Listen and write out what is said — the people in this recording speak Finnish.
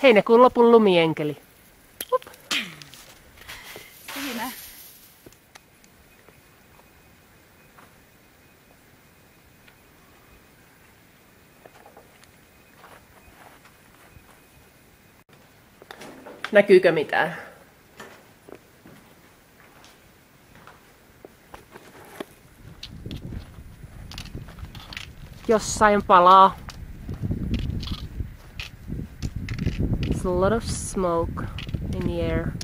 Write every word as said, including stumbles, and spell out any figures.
Heinäkuun lopun lumienkeli. Up. Siinä. Näkyykö mitään? Jossain palaa. There's a lot of smoke in the air.